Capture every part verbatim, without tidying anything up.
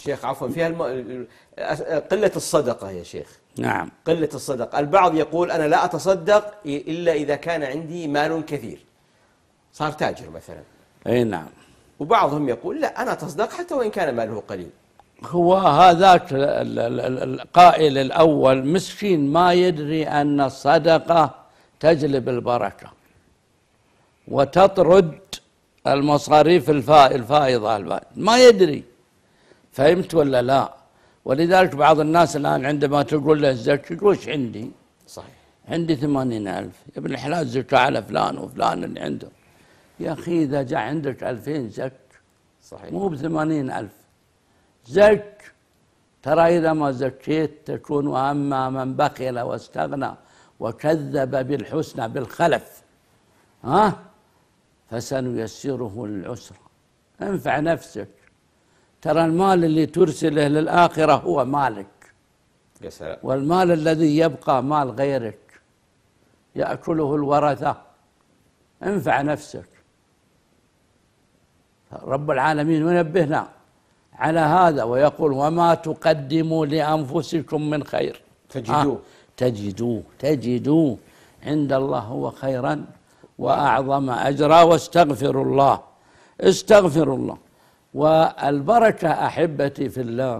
شيخ عفوا فيها الم... قلة الصدقة يا شيخ. نعم. قلة الصدقة، البعض يقول أنا لا أتصدق إلا إذا كان عندي مال كثير، صار تاجر مثلا. أي نعم. وبعضهم يقول لا أنا أتصدق حتى وإن كان ماله قليل. هو هذاك القائل الأول مسكين ما يدري أن الصدقة تجلب البركة وتطرد المصاريف الفائضة، ما يدري. فهمت ولا لا؟ ولذلك بعض الناس الآن عندما تقول له زكي يقول وش عندي؟ صحيح. عندي ثمانين ألف. يا ابن الحلال زكى على فلان وفلان اللي عنده. يا أخي إذا جاء عندك ألفين زك، صحيح، مو بثمانين ألف زك. ترى إذا ما زكيت تكون وأما من بخل واستغنى وكذب بالحسنى بالخلف ها فسنيسره للعسرى. انفع نفسك. ترى المال اللي ترسله للآخرة هو مالك. يا سلام. والمال الذي يبقى مال غيرك يأكله الورثة. انفع نفسك. رب العالمين ينبهنا على هذا ويقول وما تقدموا لأنفسكم من خير تجدوه تجدوه تجدوه عند الله هو خيرا وأعظم أجرا واستغفروا الله. استغفروا الله. والبركة أحبتي في الله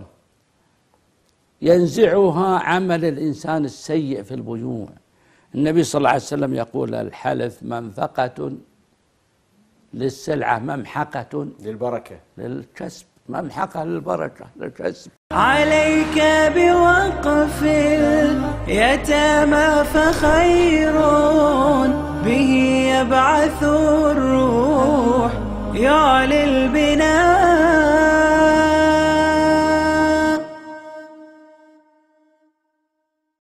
ينزعها عمل الإنسان السيء في البيوع. النبي صلى الله عليه وسلم يقول الحلف منفقة للسلعة ممحقة للبركة للكسب. ممحقة للبركة للكسب. عليك بوقف اليتامى فخير به يبعث الروح يعلي البناء